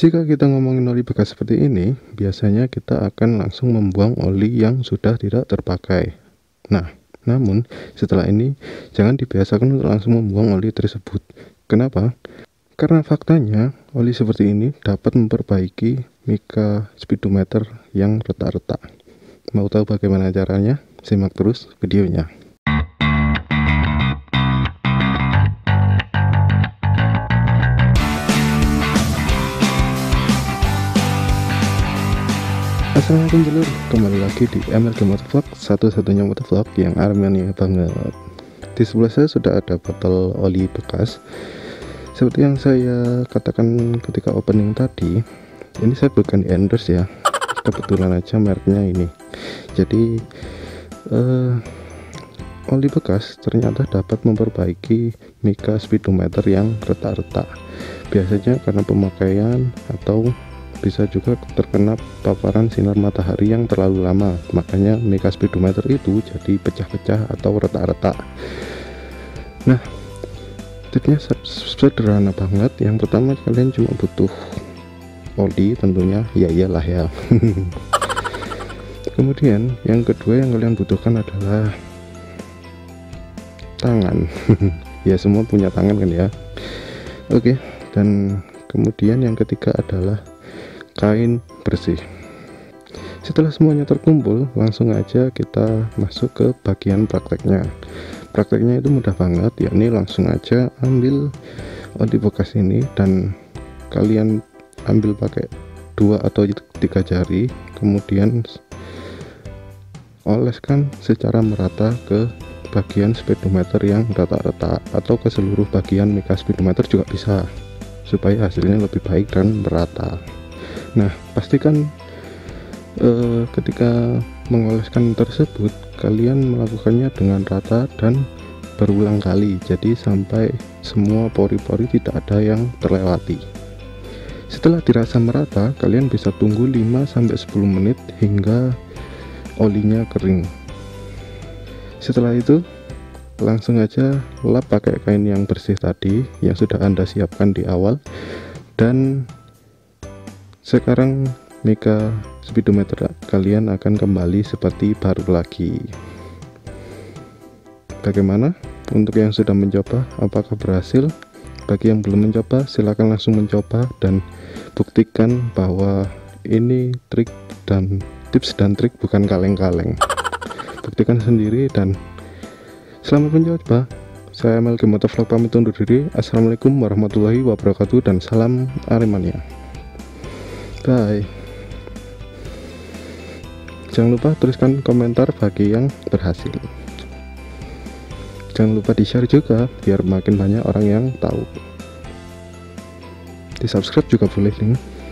Jika kita ngomongin oli bekas seperti ini, biasanya kita akan langsung membuang oli yang sudah tidak terpakai. Nah, namun setelah ini jangan dibiasakan untuk langsung membuang oli tersebut. Kenapa? Karena faktanya oli seperti ini dapat memperbaiki mika speedometer yang retak-retak. Mau tahu bagaimana caranya? Simak terus videonya. Assalamualaikum dulur, kembali lagi di MLG Motovlog, satu-satunya motovlog yang Armenia banget. Di sebelah saya sudah ada botol oli bekas. Seperti yang saya katakan ketika opening tadi, ini saya bukan endorse ya, kebetulan aja mereknya ini. Jadi oli bekas ternyata dapat memperbaiki mika speedometer yang retak-retak, biasanya karena pemakaian atau bisa juga terkena paparan sinar matahari yang terlalu lama, makanya mika speedometer itu jadi pecah-pecah atau retak-retak. Nah, tipnya sederhana banget. Yang pertama, kalian cuma butuh oli tentunya, ya iyalah ya. Kemudian yang kedua yang kalian butuhkan adalah tangan. Ya, semua punya tangan kan ya. Oke, dan kemudian yang ketiga adalah kain bersih. Setelah semuanya terkumpul, langsung aja kita masuk ke bagian prakteknya. Prakteknya itu mudah banget, yakni langsung aja ambil oli bekas ini dan kalian ambil pakai 2 atau 3 jari, kemudian oleskan secara merata ke bagian speedometer yang retak-retak atau ke seluruh bagian mika speedometer juga bisa, supaya hasilnya lebih baik dan merata. Nah, pastikan ketika mengoleskan tersebut kalian melakukannya dengan rata dan berulang kali, jadi sampai semua pori-pori tidak ada yang terlewati. Setelah dirasa merata, kalian bisa tunggu 5-10 menit hingga olinya kering. Setelah itu langsung aja lap pakai kain yang bersih tadi yang sudah Anda siapkan di awal, dan sekarang mika speedometer kalian akan kembali seperti baru lagi. Bagaimana untuk yang sudah mencoba, apakah berhasil? Bagi yang belum mencoba, silahkan langsung mencoba dan buktikan bahwa ini trik dan tips dan trik bukan kaleng-kaleng. Buktikan sendiri dan selamat mencoba. Saya MLG Motovlog pamit undur diri. Assalamualaikum warahmatullahi wabarakatuh dan salam Aremania. Bye. Jangan lupa tuliskan komentar bagi yang berhasil. Jangan lupa di share juga biar makin banyak orang yang tahu. Di subscribe juga boleh nih.